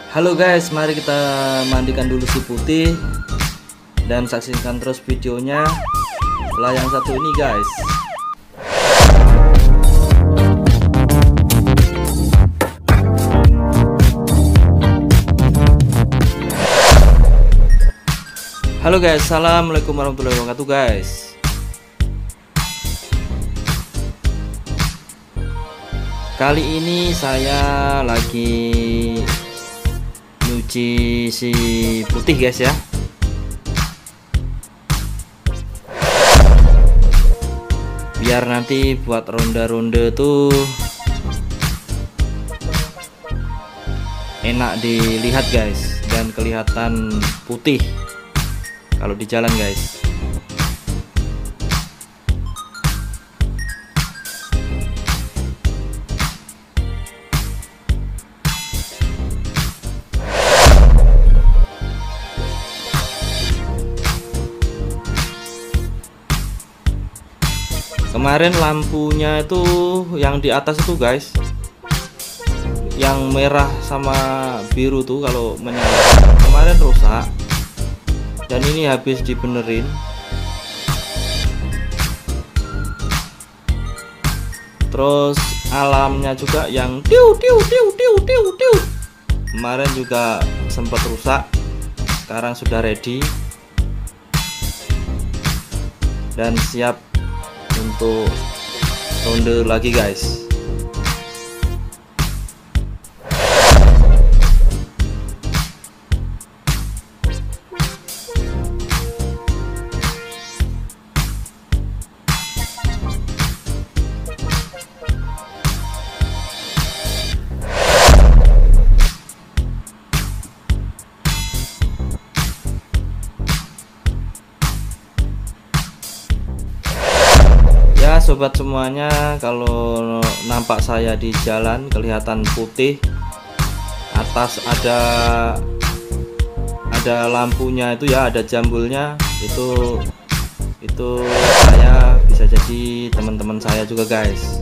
Halo guys, mari kita mandikan dulu si putih dan saksikan terus videonya setelah yang satu ini guys. Halo guys, assalamualaikum warahmatullahi wabarakatuh guys. Kali ini saya lagi nyuci si putih guys ya. Biar nanti buat ronde-ronde tuh enak dilihat guys, dan kelihatan putih kalau di jalan guys. Kemarin lampunya itu yang di atas itu guys, yang merah sama biru tuh kalau menyala, kemarin rusak dan ini habis dibenerin. Terus alamnya juga yang tiu kemarin juga sempat rusak, sekarang sudah ready dan siap untuk ronde lagi guys. Ya sobat semuanya, kalau nampak saya di jalan kelihatan putih, atas ada lampunya itu ya, ada jambulnya itu saya bisa jadi teman-teman saya juga guys.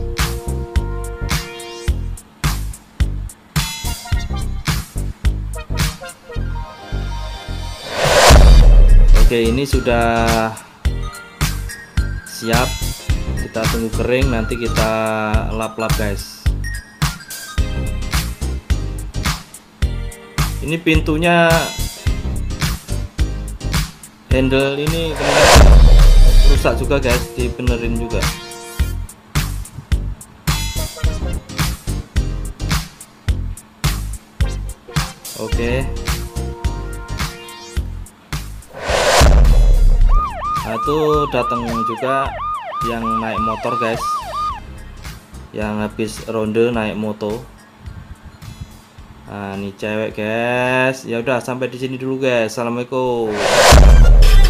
Oke, ini sudah siap, kita tunggu kering, nanti kita lap-lap guys. Ini pintunya, handle ini kemarin rusak juga guys, dibenerin juga. Oke. Nah itu datang juga yang naik motor guys, yang habis ronde naik moto. Nah ini cewek guys. Ya udah, sampai di sini dulu guys. Assalamualaikum.